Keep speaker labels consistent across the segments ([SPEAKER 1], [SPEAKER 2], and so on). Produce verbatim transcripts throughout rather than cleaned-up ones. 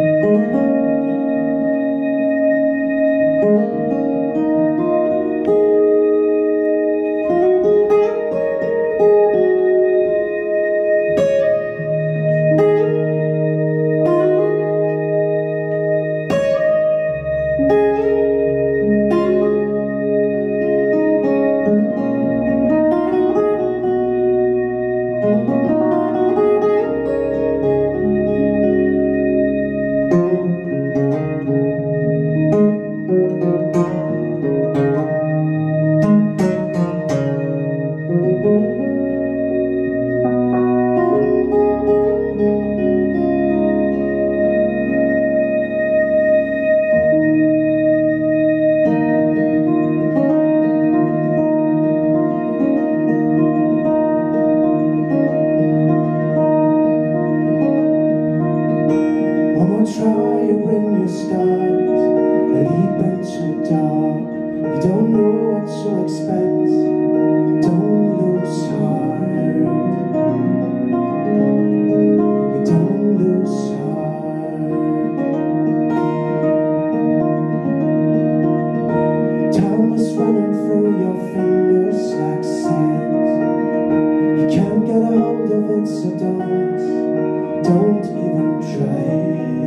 [SPEAKER 1] Try to bring your stars a leap into dark. You don't know what to expect. Don't lose heart. You don't lose heart. Time is running through your fingers like sand. You can't get a hold of it, so don't, don't even try.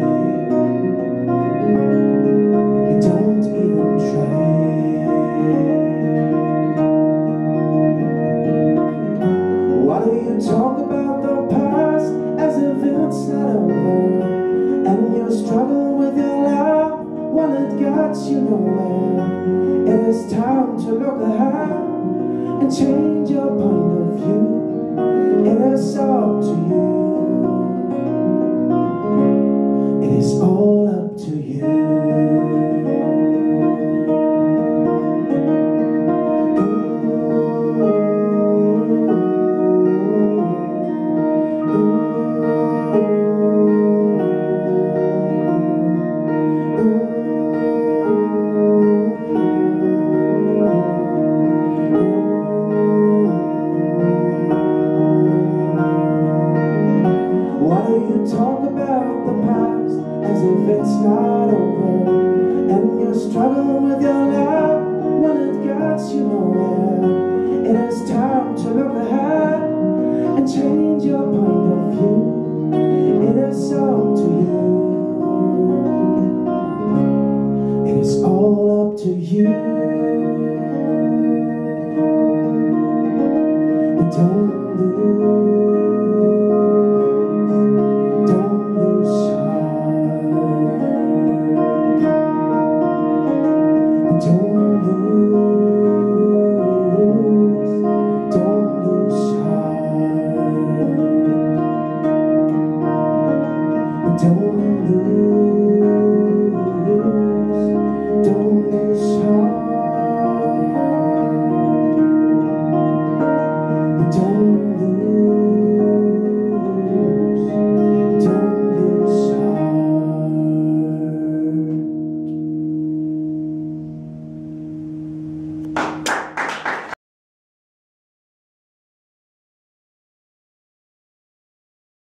[SPEAKER 1] Talk about the past as if it's not over, and you're struggling with your love while it gets you nowhere. It is time to look ahead and change your point of view. It is up to you. It is all up to you. Talk about the past as if it's not over, and you're struggling with your love when it gets you nowhere. It is time to look ahead and change your point of view. It is up to you. It is all up to you.